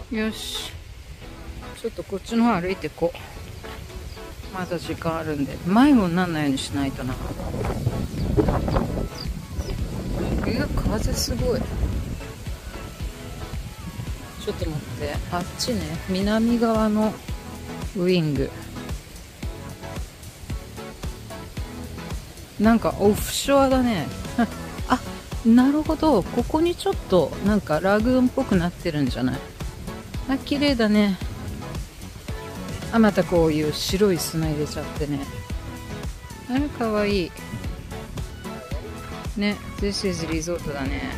よし、ちょっとこっちの方歩いてこう。まだ時間あるんで迷子にならないようにしないとな。風すごい。ちょっと待って、あっちね、南側のウイング、なんかオフショアだねあ、なるほど、ここにちょっとなんかラグーンっぽくなってるんじゃない？あ、綺麗だね。あ、またこういう白い砂入れちゃってね。あれかわいいね。 This is リゾートだね。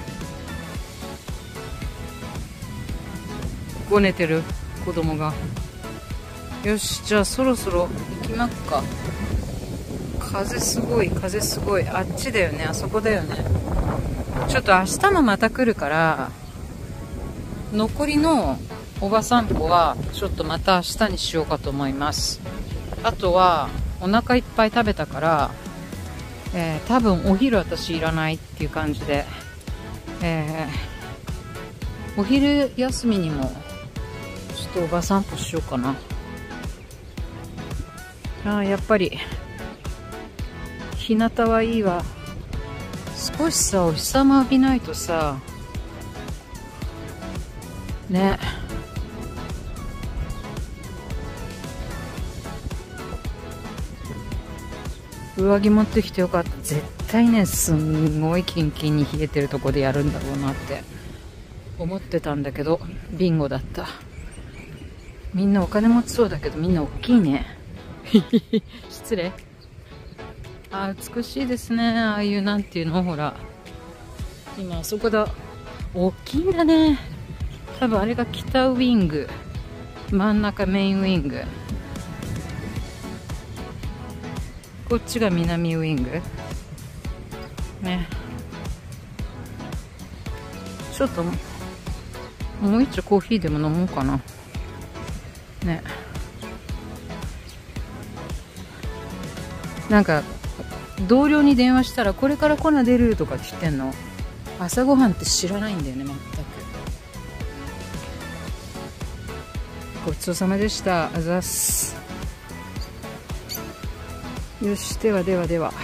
ごねてる子供が。よし、じゃあそろそろ行きまっか。風すごい、風すごい。あっちだよね、あそこだよね。ちょっと明日もまた来るから、残りのおば散歩はちょっとまた明日にしようかと思います。あとはお腹いっぱい食べたから、多分お昼私いらないっていう感じで、お昼休みにもちょっとおば散歩しようかな。やっぱり日向はいいわ。少しさ、お日様浴びないとさね。上着持ってきてよかった。絶対ね、すんごいキンキンに冷えてるとこでやるんだろうなって思ってたんだけど、ビンゴだった。みんなお金持ちそうだけど、みんな大きいね失礼。あ、美しいですね。ああいう、なんていうの、ほら今あそこだ。大きいんだね。多分あれが北ウイング、真ん中メインウイング、こっちが南ウイングね。ちょっともう一丁コーヒーでも飲もうかなね。なんか同僚に電話したら、これから粉出るとかって言ってんの。朝ごはんって知らないんだよね、全く。ごちそうさまでした。あざっす。よし、ではではでは、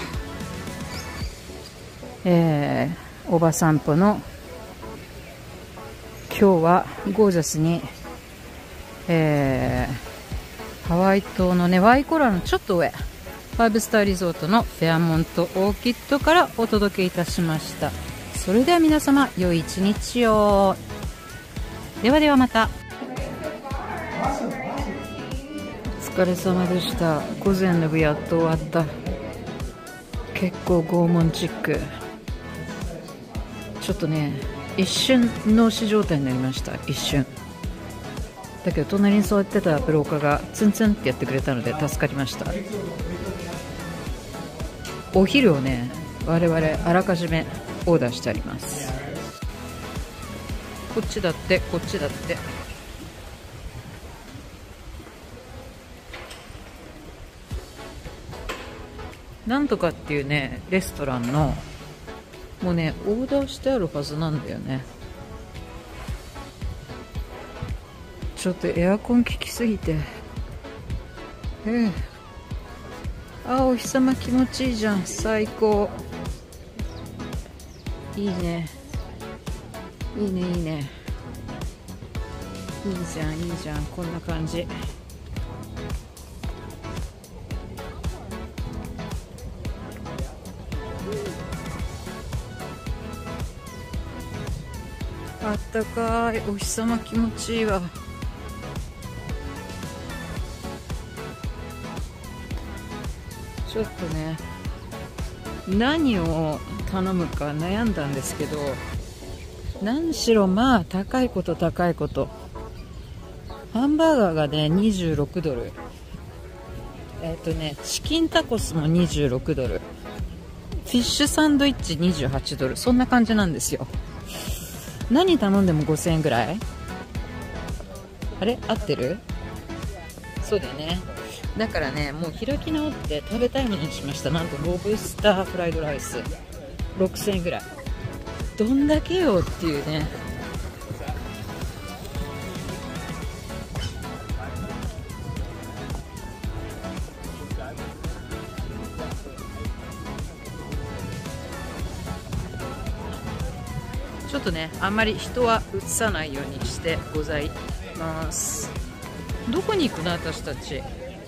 おば散歩の今日はゴージャスに、ハワイ島のね、ワイコラのちょっと上、5スターリゾートのフェアモントオーキッドからお届けいたしました。それでは皆様、良い一日を。ではではまた。お疲れ様でした。午前の部やっと終わった。結構拷問チック。ちょっとね、一瞬脳死状態になりました。一瞬だけど、隣に座ってたブローカーがツンツンってやってくれたので助かりました。お昼をね、我々あらかじめオーダーしてあります。こっちだって、こっちだって。なんとかっていうね、レストランのもうね、オーダーしてあるはずなんだよね。ちょっとエアコン効きすぎて、あ、お日様気持ちいいじゃん。最高。いいね、いいね、いいね、いいじゃん、いいじゃん。こんな感じ。あったかい。お日様気持ちいいわ。ちょっとね、何を頼むか悩んだんですけど、何しろまあ高いこと高いこと。ハンバーガーがね26ドル、チキンタコスも26ドル、フィッシュサンドイッチ28ドル、そんな感じなんですよ。何頼んでも5000円ぐらい。あれ、合ってる？そうだよね。だからね、もう開き直って食べたいものにしました。なんとロブスターフライドライス6000円ぐらい。どんだけよっていうね。 とね、あんまり人は映さないようにしてございます。どこに行くの私たち。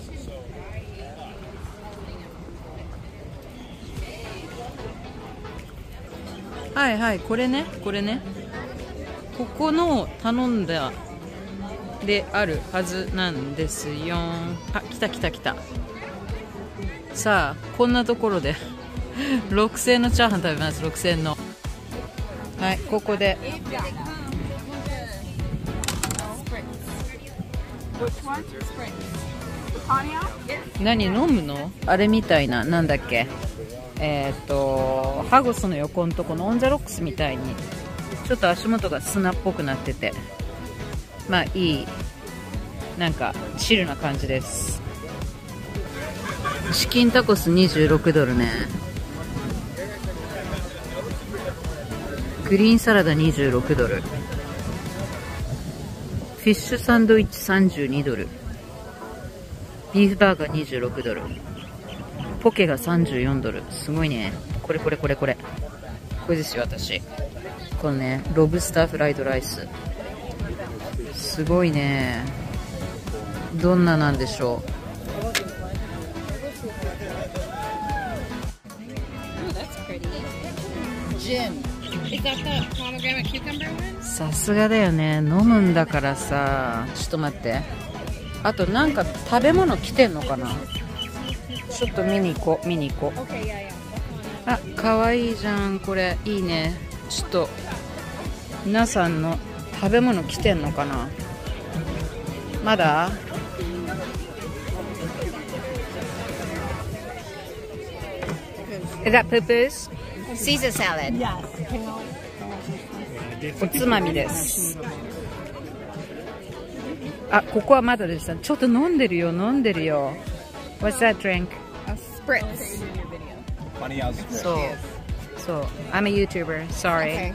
はいはい、これね、これね、ここの頼んだであるはずなんですよ。あ、来た来た来た。さあ、こんなところで6000円のチャーハン食べます。6000円の。はい、ここで。何飲むの？あれみたいな、なんだっけ、ハゴスの横のとこのオンザロックスみたいにちょっと足元が砂っぽくなってて、まあいい、なんかチルな感じです。チキンタコス26ドルね。グリーンサラダ26ドル。フィッシュサンドイッチ32ドル。ビーフバーガー26ドル。ポケが34ドル。すごいね。これこれこれこれ。これですよ、私。このね、ロブスターフライドライス。すごいね。どんななんでしょう。さすがだよね。飲むんだからさ。ちょっと待って。あとなんか食べ物来てんのかな。ちょっと見に行こう、見に行こう。あ、かわいいじゃん、これ。いいね。ちょっと皆さんの食べ物来てんのかな。まだ？Is that pupus? Caesar salad. おつまみです。あ、ここはまだでした。ちょっと飲んでるよ、飲んでるよ。What's that drink? A spritz. So, I'm a YouTuber. Sorry.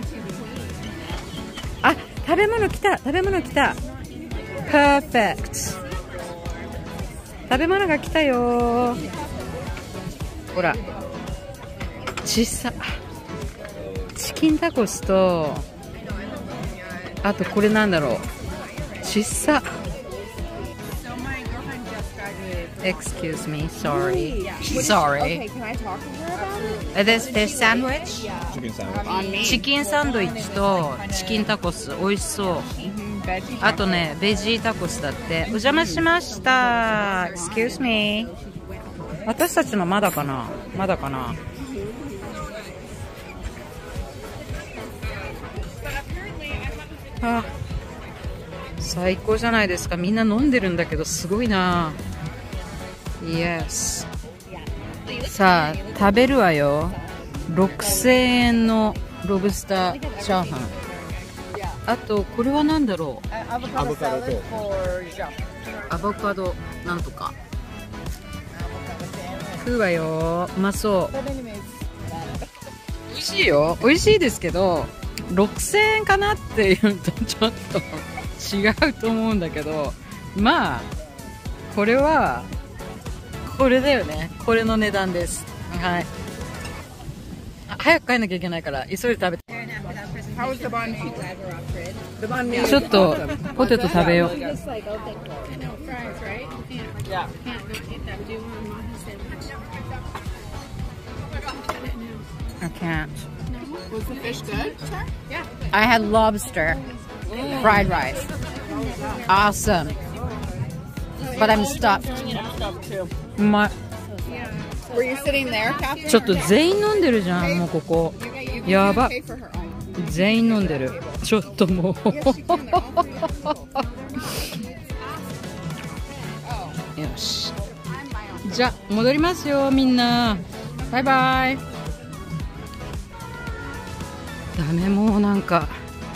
あ、食べ物来た、食べ物来た。Perfect. 食べ物が来たよ。ほら。小さ。チキンタコスと、あとこれなんだろう。小さ。Excuse me, sorry. Sorry. Okay, can I talk to her about it? This fish sandwich? On me. チキンサンドイッチとチキンタコス美味しそう。あとね、ベジータコスだって。お邪魔しました。Excuse me. 私たちのまだかな？まだかな？あ、最高じゃないですか。みんな飲んでるんだけどすごいな。Yes。さあ、食べるわよ。6000円のロブスターチャーハン。あと、これは何だろう。アボカドなんとか。食うわよ。うまそう。美味しいよ。美味しいですけど、6000円かなっていうとちょっと違うと思うんだけど、まあ、これは、これだよね。これの値段です。はい。早く帰んなきゃいけないから、急いで食べて。ちょっと、ポテト食べよう。I can't. Was the fish good? Yeah. I had lobster fried rice. Awesome. But I'm stuffed. うまい。 Were you sitting there, Catherine? ちょっと全員飲んでるじゃん、もうここ。やば。全員飲んでる。ちょっともう。よし。じゃあ、戻りますよ、みんな。バイバイ。ダメ、もうなんか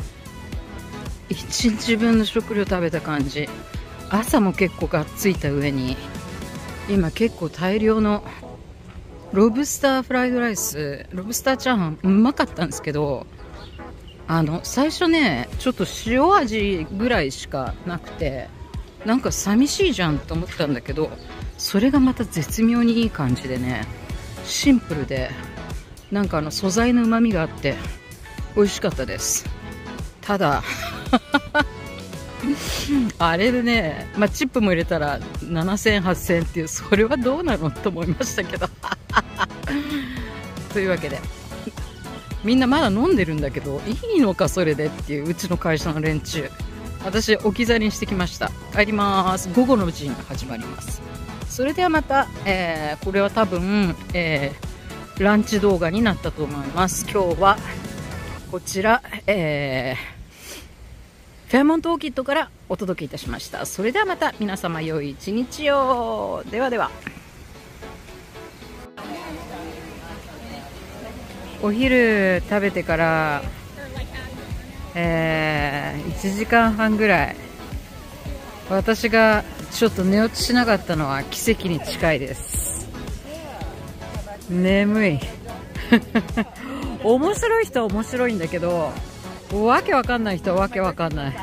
1日分の食料食べた感じ。朝も結構がっついた上に今結構大量のロブスターフライドライス、ロブスターチャーハンうまかったんですけど、最初ねちょっと塩味ぐらいしかなくてなんか寂しいじゃんと思ったんだけど、それがまた絶妙にいい感じでね、シンプルでなんか素材の旨味があって美味しかったです。ただあれでね、チップも入れたら7000、8000っていう、それはどうなのと思いましたけどというわけで、みんなまだ飲んでるんだけど、いいのかそれでっていう、うちの会社の連中。私置き去りにしてきました。帰ります。午後の陣が始まります。それではまた、これは多分、ランチ動画になったと思います。今日はこちら、フェアモントオーキッドからお届けいたしました。それではまた皆様良い一日を。ではでは。お昼食べてから、1時間半ぐらい、私がちょっと寝落ちしなかったのは奇跡に近いです。眠い面白い人は面白いんだけど、わけわかんない人はわけわかんない。ち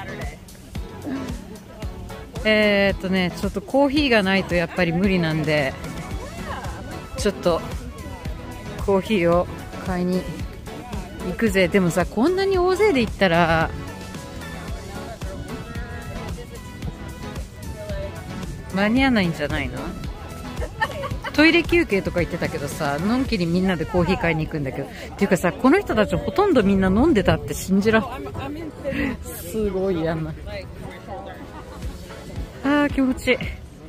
ょっとコーヒーがないとやっぱり無理なんで、ちょっとコーヒーを買いに行くぜ。でもさ、こんなに大勢で行ったら間に合わないんじゃないの？トイレ休憩とか言ってたけどさ、のんきにみんなでコーヒー買いに行くんだけど、っていうかさ、この人たちほとんどみんな飲んでたって信じらんすごいやな。あー気持ちいい。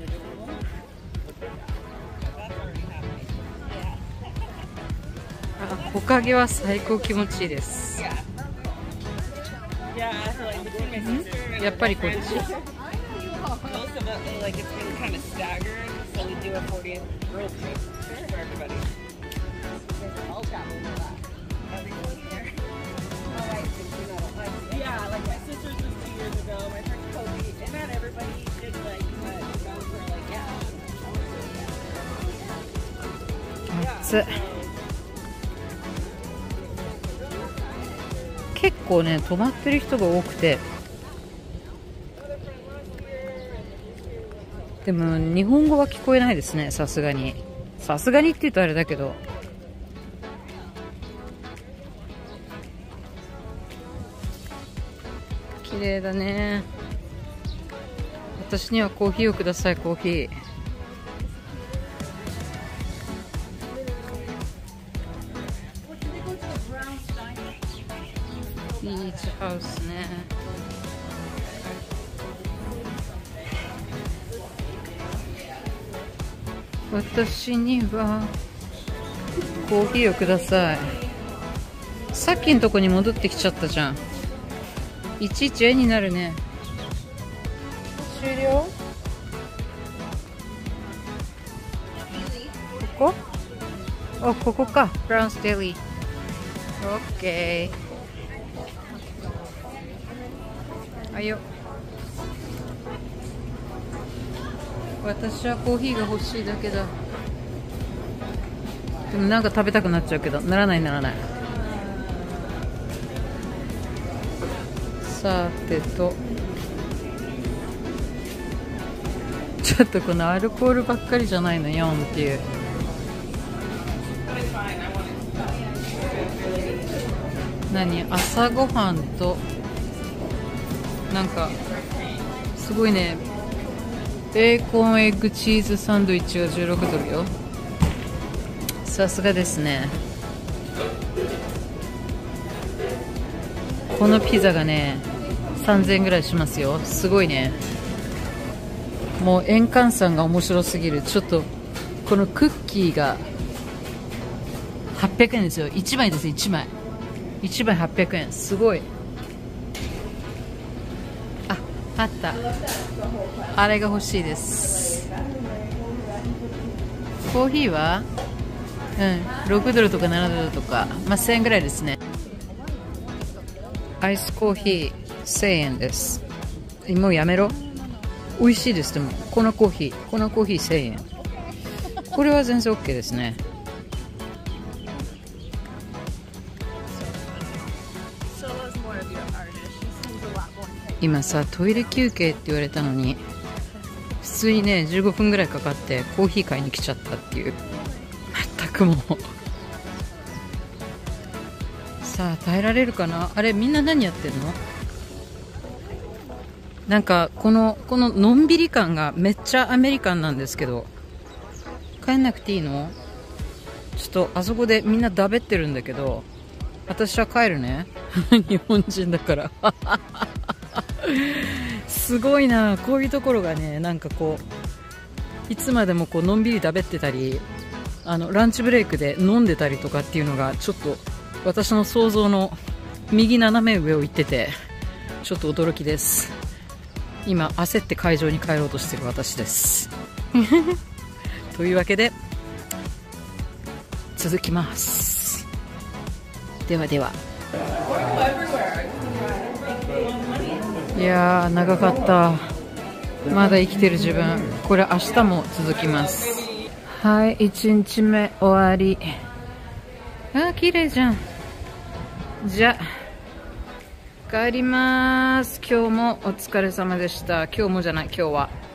木陰は最高気持ちいいです。やっぱりこっち。暑い。結構ね、泊まってる人が多くて、でも日本語は聞こえないですね。さすがにって言うとあれだけど、綺麗だね。私にはコーヒーをください。コーヒー。ビーチハウスね。私にはコーヒーをください。さっきのとこに戻ってきちゃったじゃん。いちいち絵になるね。終了？ここ？あ、ここか。ブラウンスデリー。オッケー。あいよ。私はコーヒーが欲しいだけだ。でもなんか食べたくなっちゃうけど、ならない。さてと、ちょっとこのアルコールばっかりじゃないの4っていう。何、朝ごはんとなんかすごいね、ベーコンエッグチーズサンドイッチが$16よ。さすがですね。このピザがね3000円ぐらいしますよ。すごいね。もう円換算が面白すぎる。ちょっとこのクッキーが800円ですよ。1枚ですよ。1枚800円。すごい。あった。あれが欲しいです。コーヒーは$6とか$7とか、1000円ぐらいですね。アイスコーヒー1000円です。もうやめろ。美味しいです。でも粉コーヒー1000円。これは全然 OK ですね。今さ、トイレ休憩って言われたのに普通にね15分ぐらいかかってコーヒー買いに来ちゃったっていう。全くもうさあ耐えられるかな。あれみんな何やってんの。なんかこののんびり感がめっちゃアメリカンなんですけど、帰んなくていいの。ちょっとあそこでみんなだべってるんだけど、私は帰るね日本人だからすごいな、こういうところがね、なんかこういつまでもこうのんびりだべってたり、ランチブレイクで飲んでたりとかっていうのがちょっと私の想像の右斜め上を行ってて、ちょっと驚きです。今焦って会場に帰ろうとしてる私ですというわけで続きます。ではでは。いやー長かった。まだ生きてる自分、これ明日も続きます。はい、1日目終わり。あー綺麗じゃん。じゃあ帰ります。今日もお疲れ様でした。今日もじゃない、今日は